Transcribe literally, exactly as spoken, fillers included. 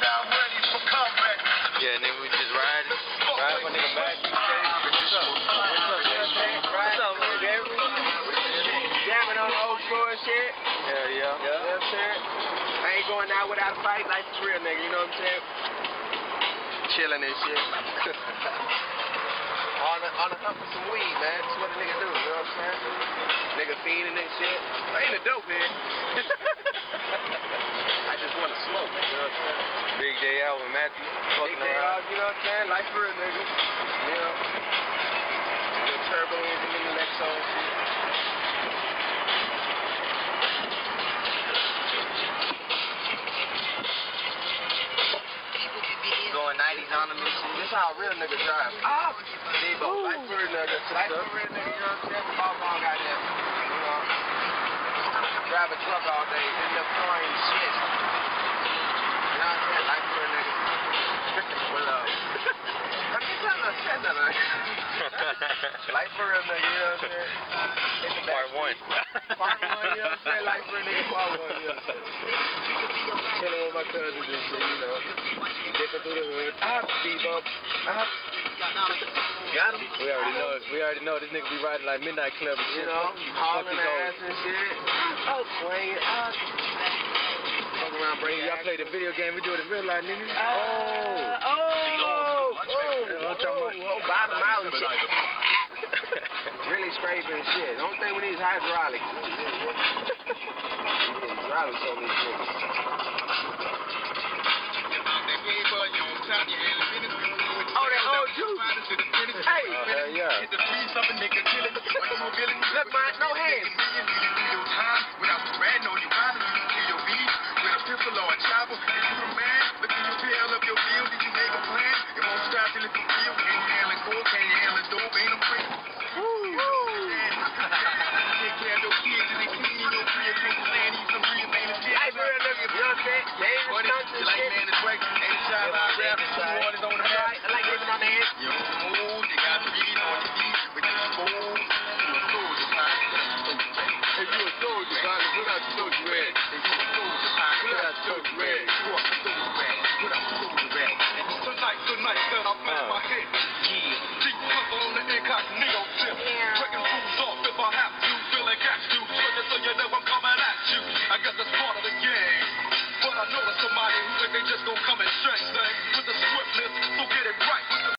Yeah, and then we just riding. Riding my nigga Matt. What's up? What's up, man? What's up, man, Gary? Jamming on the old school and shit. Hell yeah. You know what I'm saying? I ain't going out without a fight like for real, nigga. You know what I'm saying? Chilling and shit. on the on the hunt for some weed, man. That's what a nigga do. You know what I'm saying? Nigga feeding and shit. I ain't a dope head. I just want to smoke. You know what I'm saying? Big day out with Matthew. Big day out. You know what I'm saying? Life for real, nigga. You know. The turbo engine in the Lexus and shit. Going nineties on them and shit. This how a real nigga drive. Ah, Debo, life for real nigga. Life for real nigga, you know what I'm saying? All wrong out there. You know, drive a truck all day, end up throwing shit. You know what I'm saying? Life for real nigga. What up? I mean, something I said that. Life for real nigga, you know what I'm saying? Part one. Part one, you know what I'm saying? Life for real nigga, part one, you know what I'm saying? Chilling with my cousins and shit, you know. Dipping through the hood. Ah, Bebop. Ah. Got him? We already know it. We already know this nigga be riding like Midnight Club and shit. You know, hauling ass and shit. Oh, swinging. Ah. Fuck around, bring Y'all play the video game, we do it in real life, nigga. Oh. Oh. Oh. Oh. Oh. Bottom out and shit. Really scraping shit. The only thing we need is hydraulics. Hydraulics on these shit. Oh, that old juice. Hey. Oh, hell yeah. Look, man, no hands. Good night, good night, good. I'm playing my head. Deep on the incog.